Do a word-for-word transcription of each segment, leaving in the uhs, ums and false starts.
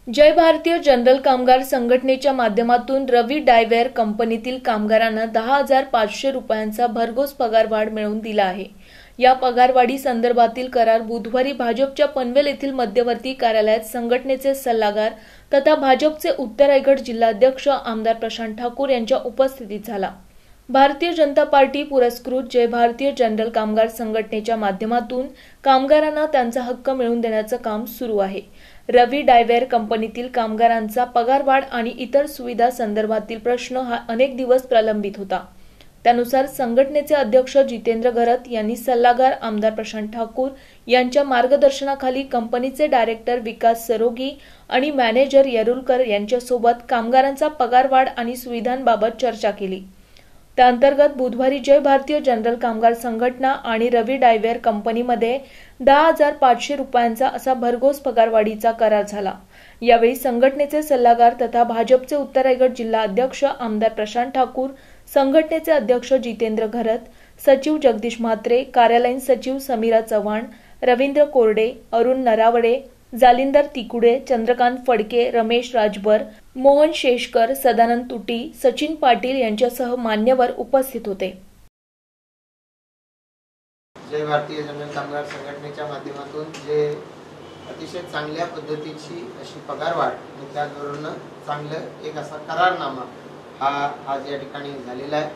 जय भारतीय जनरल कामगार संघटनेच्या माध्यमातून रवी डायवेअर कंपनीतील कामगारांना दहा हजार पाचशे रुपयांचा भरघोस पगारवाढ मिळवून दिला आहे। या पगारवाढी संदर्भातील करार बुधवारी भाजपच्या पनवेल येथील मध्यवर्ती कार्यालयात संघटनेचे सल्लागार तथा भाजपचे उत्तर रायगड जिल्हाध्यक्ष आमदार प्रशांत ठाकूर यांच्या उपस्थितीत झाला। भारतीय जनता पार्टी पुरस्कृत जय भारतीय जनरल कामगार संघटनेच्या माध्यमातून कामगारांना त्यांचा हक्क मिळवून देण्याचं काम सुरू आहे। रवी डायवेअर कंपनीतील कामगारांचा पगारवाढ आणि इतर सुविधा संदर्भातील प्रश्न हा अनेक दिवस प्रलंबित होता। त्यानुसार संघटनेचे अध्यक्ष जितेंद्र घरत यांनी सल्लागार आमदार प्रशांत ठाकूर यांच्या मार्गदर्शनाखाली कंपनीचे डायरेक्टर विकास सरोगी आणि मॅनेजर येरुलकर यांच्यासोबत कामगारांचा पगारवाढ आणि सुविधांबाबत चर्चा केली। त्याअंतर्गत बुधवारी जय भारतीय जनरल कामगार संघटना आणि रवी डायवेअर कंपनीमध्ये दहा हजार पाचशे रुपयांचा असा भरघोस पगारवाढीचा करार झाला। यावेळी संघटनेचे सल्लागार तथा भाजपचे उत्तर रायगड जिल्हा अध्यक्ष आमदार प्रशांत ठाकूर, संघटनेचे अध्यक्ष जितेंद्र घरत, सचिव जगदीश म्हात्रे, कार्यालयीन सचिव समीरा चव्हाण, रवींद्र कोरडे, अरुण नरावडे, जालिंदर तिकुडे, चंद्रकांत फडके, रमेश राजभर, मोहन शेषकर, सदानंद तुटी, सचिन पाटील यांच्यासह मान्यवर उपस्थित होते। जय भारतीय जनरल कामगार संघटनेच्या माध्यमातून जे अतिशय चांगल्या पद्धतीची अशी पगारवाढ आणि त्याचबरोबर चांगलं एक असा करारनामा हा आज या ठिकाणी झालेला आहे।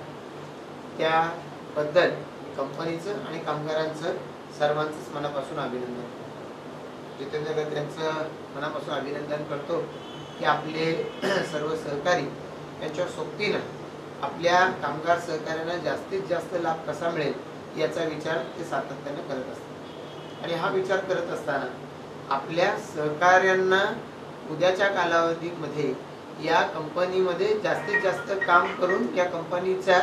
त्याबद्दल कंपनीचं आणि कामगारांचं सर्वांचंच मनापासून अभिनंदन। जितेंद्र घरत यांचं मनापासून अभिनंदन करतो की आपले सर्व सहकारी यांच्या सोबतीनं आपल्या कामगार सहकाऱ्यांना जास्तीत जास्त लाभ कसा मिळेल याचा विचार ते सातत्याने करत असतात। आणि हा विचार करत असताना आपल्या सहकाऱ्यांना उद्याच्या कालावधीमध्ये या कंपनीमध्ये जास्तीत जास्त काम करून या कंपनीच्या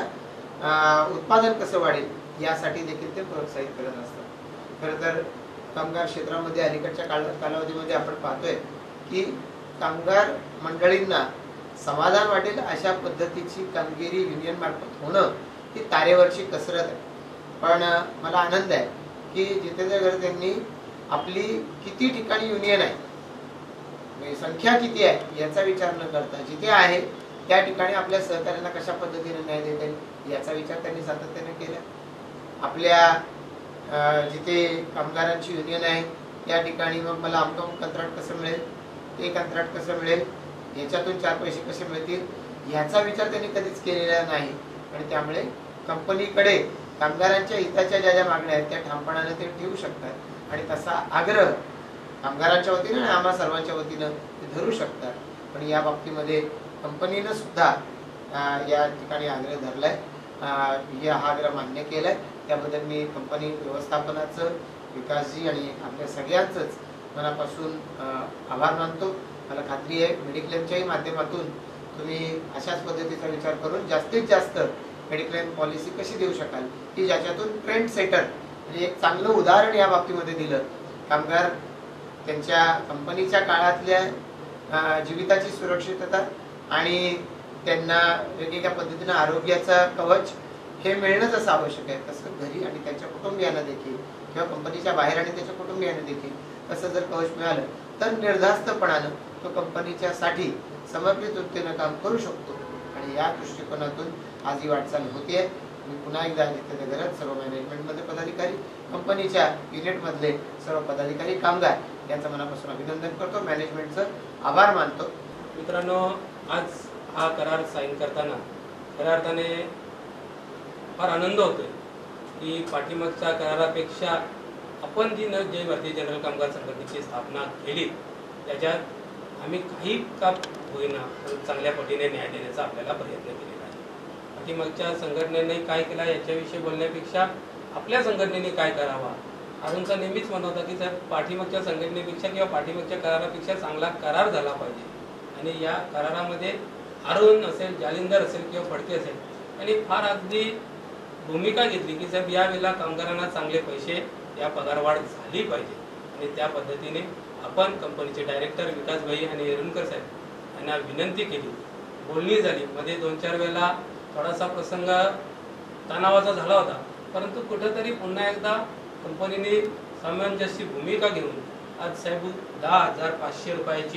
उत्पादन कसं वाढेल यासाठी देखील ते प्रोत्साहित करत असतात। खरं तर कामगार क्षेत्रामध्ये अलीकडच्या कालावधीमध्ये आपण पाहतोय की कामगार मंडळींना समाधान वाटेल अशा पद्धतीची कामगिरी युनियन मार्फत होणं ही तारेवरची कसरत आहे। पण मला आनंद आहे की जितेंद्र घरत यांनी आपली किती ठिकाणी युनियन आहे, संख्या किती आहे याचा विचार न करता जिथे आहे त्या ठिकाणी आपल्या सहकार्यांना कशा पद्धतीने न्याय देता येईल याचा विचार त्यांनी सातत्याने केला। आपल्या जिथे कामगारांची युनियन आहे त्या ठिकाणी मग मला अमकम कंत्राट कसं मिळेल, ते कंत्राट कसं मिळेल, याच्यातून चार पैसे कसे मिळतील याचा विचार त्यांनी कधीच केलेला नाही। आणि त्यामुळे कंपनीकडे कामगारांच्या हिताच्या ज्या ज्या मागण्या आहेत त्या ठामपणाने ते ठेवू शकतात आणि तसा आग्रह कामगारांच्या वतीनं आणि आम्हा सर्वांच्या वतीनं ते धरू शकतात। पण या बाबतीमध्ये कंपनीनं सुद्धा या ठिकाणी आग्रह धरलाय, हा आग्रह मान्य केलाय। त्याबद्दल मी कंपनी व्यवस्थापनाचं, विकासजी आणि आपल्या सगळ्यांचंच मनापासून आभार मानतो। मला खात्री आहे मेडिक्लेमच्याही माध्यमातून तुम्ही अशाच पद्धतीचा विचार करून जास्तीत जास्त मेडिक्लेम पॉलिसी कशी देऊ शकाल की ज्याच्यातून ट्रेंड सेटर म्हणजे एक चांगलं उदाहरण या बाबतीमध्ये दिलं। कामगार त्यांच्या कंपनीच्या काळातल्या जीविताची सुरक्षितता आणि त्यांना वेगवेगळ्या पद्धतीनं आरोग्याचा कवच हे मिळणंच असं आवश्यक आहे, तसं घरी आणि त्यांच्या कुटुंबियांना देखील किंवा कंपनीच्या बाहेर आणि त्याच्या कुटुंबियांना देखील तसं जर कवच मिळालं तर निर्धास्तपणानं तो कंपनीच्या साठी समर्पित वृत्तीनं काम करू शकतो। आणि या दृष्टिकोनातून आज ही वाटचाल होतीये। मी पुन्हा एकदा जितेंद्र घरत, सर्व मॅनेजमेंटमध्ये पदाधिकारी, कंपनीच्या युनिटमधले सर्व पदाधिकारी, कामगार यांचं मनापासून अभिनंदन करतो, मॅनेजमेंटचं आभार मानतो। मित्रांनो, आज हा करार साईन करताना खऱ्या अर्थाने फार आनंद होतोय की पाठीमागच्या करारापेक्षा आपण जी जय भारतीय जनरल कामगार संघटनेची स्थापना केली त्याच्यात आम्ही काही का होईना चांगल्या पटीने न्याय देण्याचा आपल्याला प्रयत्न केलेला आहे। पाठीमागच्या संघटनेने काय केला याच्याविषयी बोलण्यापेक्षा आपल्या संघटनेने काय करावा, अरुणचा नेहमीच म्हणत होता की साहेब पाठीमागच्या संघटनेपेक्षा किंवा पाठीमागच्या करारापेक्षा चांगला करार झाला पाहिजे। आणि या करारामध्ये अरुण असेल, जालिंदर असेल किंवा फडके असेल आणि फार अगदी भूमिका घेतली की साहेब यावेळेला कामगारांना चांगले पैसे या पगारवाढ झाली पाहिजे। आणि त्या पद्धतीने आपण कंपनीचे डायरेक्टर विकास भाई आणि येरुलकर साहेब यांना विनंती केली, बोलणी झाली। मध्ये दोन चार वेळेला थोडासा प्रसंग तणावाचा झाला होता, परंतु कुठेतरी पुन्हा एकदा कंपनीने सामंजस्य भूमिका घेऊन आज साहेब दहा हजार पाचशे रुपयाची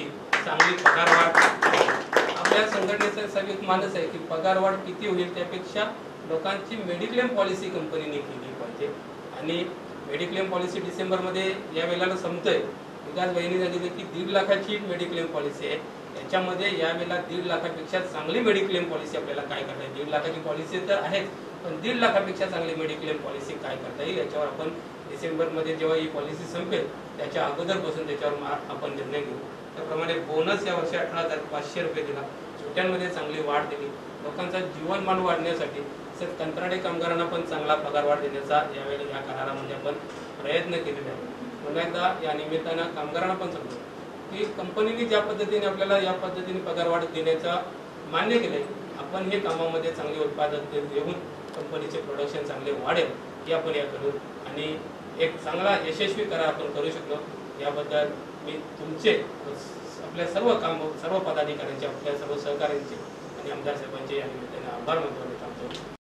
चांगली पगारवाढ. आपल्या संघटनेचं सगळं एक मानस आहे की पगारवाढ किती होईल त्यापेक्षा लोकांची मेडिक्लेम पॉलिसी कंपनीने केली पाहिजे. आणि मेडिक्लेम पॉलिसी डिसेंबरमध्ये या वेळेला संपतोय. विकास बहिणी सांगितले की दीड लाखाची मेडिक्लेम पॉलिसी आहे. त्याच्यामध्ये यावेळेला दीड लाखापेक्षा चांगली मेडिक्लेम पॉलिसी आपल्याला काय करता येईल. दीड लाखाची पॉलिसी तर आहेच, पण दीड लाखापेक्षा चांगली मेडिक्लेम पॉलिसी काय करता येईल याच्यावर आपण डिसेंबरमध्ये जेव्हा ही पॉलिसी संपेल त्याच्या अगोदरपासून त्याच्यावर आपण निर्णय घेऊ. त्याप्रमाणे बोनस या वर्षी अठरा हजार पाचशे रुपये दिला. सुट्ट्यांमध्ये चांगली वाढ दिली. लोकांचा जीवनमान वाढण्यासाठी तसेच कंत्राटी कामगारांना पण चांगला पगारवाढ देण्याचा यावेळेला या करारामध्ये आपण प्रयत्न केलेले आहे. पुन्हा एकदा या निमित्तानं कामगारांना पण सांगतो की कंपनीने ज्या पद्धतीने आपल्याला या पद्धतीने पगारवाढ देण्याचा मान्य केलंय, आपण हे कामामध्ये चांगले उत्पादन देऊन कंपनीचे प्रोडक्शन चांगले वाढेल हे आपण या करू आणि एक चांगला यशस्वी करार आपण करू शकलो. याबद्दल मी तुमचे आपल्या सर्व काम सर्व पदाधिकाऱ्यांचे आपल्या सर्व सहकाऱ्यांचे आणि आमदार साहेबांचे या निमित्ताने आभार मानतो आणि थांबतो.